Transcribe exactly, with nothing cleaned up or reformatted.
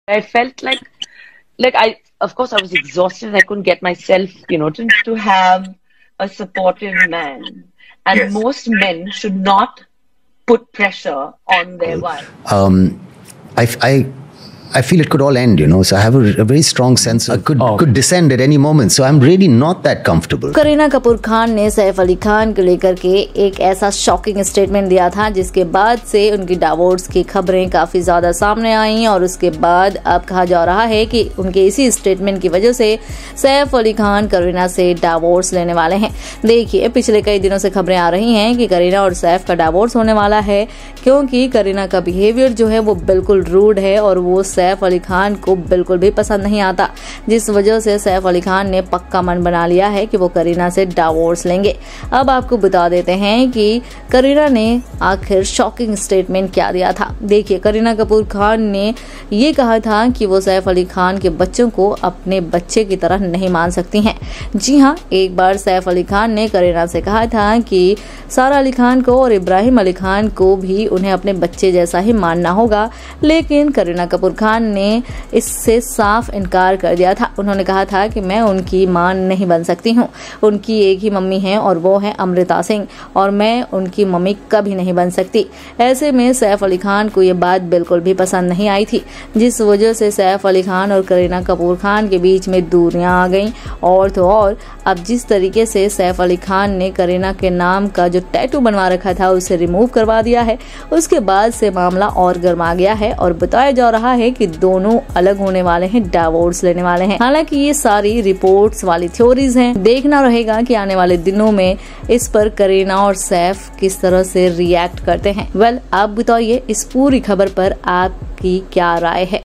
I felt like, like I, of course, I was exhausted. I couldn't get myself, you know, to, to have a supportive man. And Yes. most men should not put pressure on their wife. Um, I, I, I feel it could all end, you know. So I have a, a very strong sense of could Oh. could descend at any moment. So I'm really not that comfortable. Kareena Kapoor Khan ने सैफ अली खान को लेकर के एक ऐसा shocking statement दिया था जिसके बाद से उनकी डिवोर्स की खबरें काफी ज्यादा सामने आई और उसके बाद अब कहा जा रहा है कि उनके इसी स्टेटमेंट की वजह से सैफ अली खान करीना से डिवोर्स लेने वाले हैं। देखिए, पिछले कई दिनों से खबरें आ रही हैं कि करीना और सैफ का डिवोर्स होने वाला है, क्योंकि करीना का बिहेवियर जो है वो बिल्कुल रूड है और वो सैफ अली खान को बिल्कुल भी पसंद नहीं आता, जिस वजह से सैफ अली खान ने पक्का मन बना लिया है कि वो करीना से डिवोर्स लेंगे। अब आपको बता देते हैं कि करीना ने आखिर शॉकिंग स्टेटमेंट क्या दिया था। देखिए, करीना कपूर खान ने ये कहा था कि वो सैफ अली खान के बच्चों को अपने बच्चे की तरह नहीं मान सकती हैं। जी हाँ, एक बार सैफ अली खान ने करीना से कहा था कि सारा अली खान को और इब्राहिम अली खान को भी उन्हें अपने बच्चे जैसा ही मानना होगा, लेकिन करीना कपूर खान ने इससे साफ इनकार कर दिया था। उन्होंने कहा था कि मैं उनकी मां नहीं बन सकती हूँ, उनकी एक ही मम्मी है और वो है अमृता सिंह, और मैं उनकी मम्मी कभी नहीं बन सकती। ऐसे में सैफ अली खान को ये बात बिल्कुल भी पसंद नहीं आई थी, जिस वजह से सैफ अली खान और करीना कपूर खान के बीच में दूरियां आ गईं। और तो और अब जिस तरीके से सैफ अली खान ने करीना के नाम का जो टैटू बनवा रखा था उसे रिमूव करवा दिया है, उसके बाद से मामला और गर्मा गया है और बताया जा रहा है कि दोनों अलग होने वाले हैं, डिवोर्स लेने वाले हैं। हालांकि ये सारी रिपोर्ट्स वाली थ्योरीज हैं, देखना रहेगा कि आने वाले दिनों में इस पर करीना और सैफ किस तरह से रिएक्ट करते हैं। वेल well, आप बताइए इस पूरी खबर पर आपकी क्या राय है।